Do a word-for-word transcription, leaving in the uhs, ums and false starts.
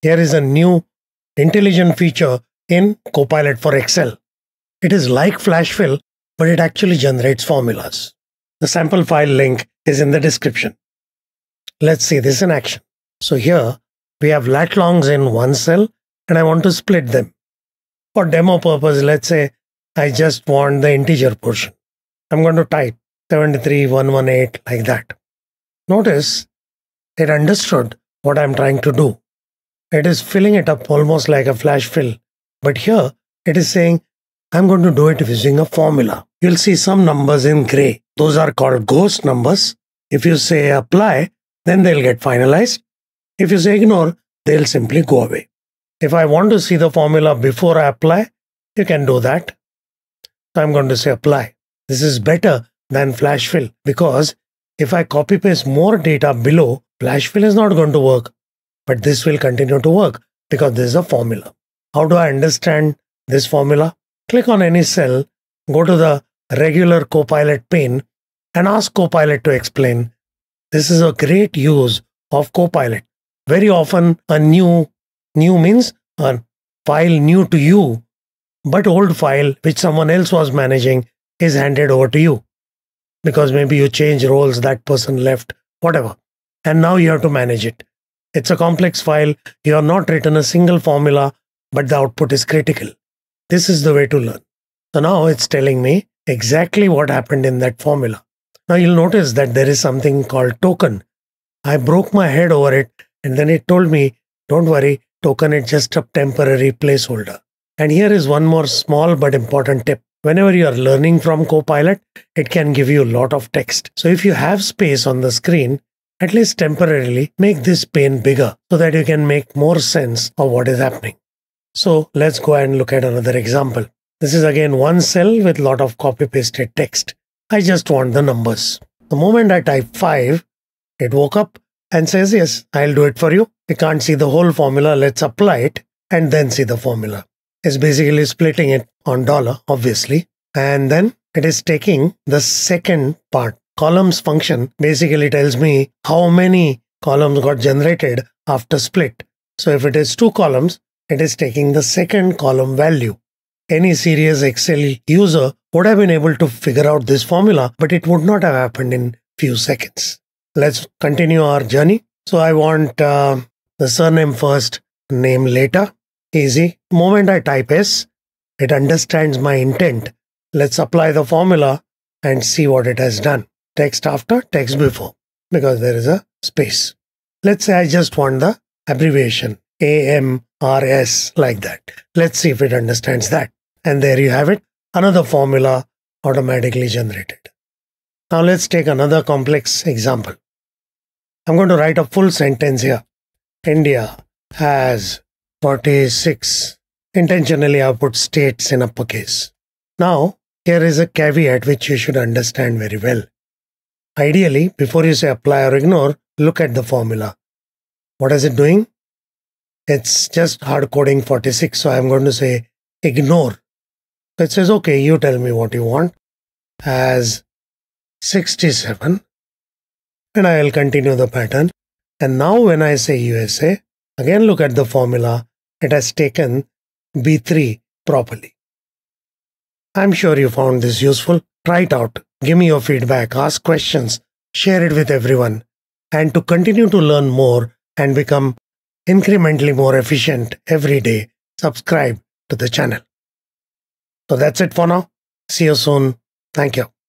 Here is a new intelligent feature in Copilot for Excel. It is like FlashFill, but it actually generates formulas. The sample file link is in the description. Let's see this in action. So here we have lat longs in one cell and I want to split them. For demo purpose, let's say I just want the integer portion. I'm going to type seventy-three one one eight like that. Notice it understood what I'm trying to do. It is filling it up almost like a flash fill. But here it is saying I'm going to do it using a formula. You'll see some numbers in gray. Those are called ghost numbers. If you say apply, then they'll get finalized. If you say ignore, they'll simply go away. If I want to see the formula before I apply, you can do that. So I'm going to say apply. This is better than flash fill because if I copy paste more data below, flash fill is not going to work. But this will continue to work because this is a formula. How do I understand this formula? Click on any cell, go to the regular Copilot pane and ask Copilot to explain. This is a great use of Copilot. Very often a new, new means a file new to you, but old file which someone else was managing is handed over to you. Because maybe you change roles, that person left, whatever. And now you have to manage it. It's a complex file. You have not written a single formula, but the output is critical. This is the way to learn. So now it's telling me exactly what happened in that formula. Now you'll notice that there is something called token. I broke my head over it and then it told me, don't worry, token is just a temporary placeholder. And here is one more small but important tip. Whenever you are learning from Copilot, it can give you a lot of text. So if you have space on the screen, at least temporarily make this pane bigger so that you can make more sense of what is happening. So let's go and look at another example. This is again one cell with a lot of copy pasted text. I just want the numbers. The moment I type five, it woke up and says, yes, I'll do it for you. You can't see the whole formula. Let's apply it and then see the formula. It's basically splitting it on dollar, obviously. And then it is taking the second part. Columns function basically tells me how many columns got generated after split. So if it is two columns, it is taking the second column value. Any serious Excel user would have been able to figure out this formula, but it would not have happened in few seconds. Let's continue our journey. So I want uh, the surname first, name later. Easy. The moment I type S, it understands my intent. Let's apply the formula and see what it has done. Text after, text before, because there is a space. Let's say I just want the abbreviation A M R S like that. Let's see if it understands that. And there you have it. Another formula automatically generated. Now let's take another complex example. I'm going to write a full sentence here. India has forty-six. Intentionally I put states in uppercase. Now here is a caveat which you should understand very well. Ideally, before you say apply or ignore, look at the formula. What is it doing? It's just hard coding forty-six. So I'm going to say ignore. So it says, okay, you tell me what you want as sixty-seven. And I'll continue the pattern. And now when I say U S A, again look at the formula. It has taken B three properly. I'm sure you found this useful. Try it out. Give me your feedback, ask questions, share it with everyone. And to continue to learn more and become incrementally more efficient every day, subscribe to the channel. So that's it for now. See you soon. Thank you.